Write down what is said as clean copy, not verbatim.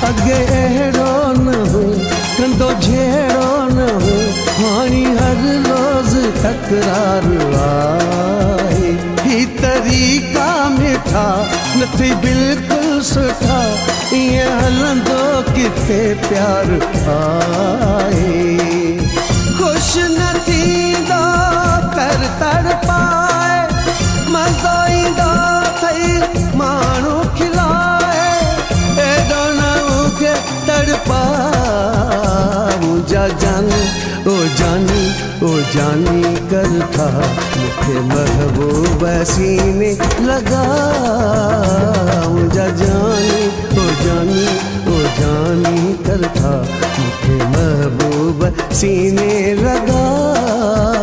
अगे अहिड़ो न हो कंदो जहिड़ो न हो हाणे हर रोज़ तकरार आहे ही तरीक़ा मिठा न थी बिल्कुलु सुठा ईअं हलंदो किथे प्यार आहे ख़ुशि न थींदो कर तड़पाए मज़ो ईंदो अथई माण्हू खिलाए एॾो न मूंखे तड़पा मुंहिंजा जानी ओ जानी ओ जानी कर था मूंखे महबूब सीने लगा मुंहिंजा जानी ओ जानी कर था मूंखे महबूब सीने लगा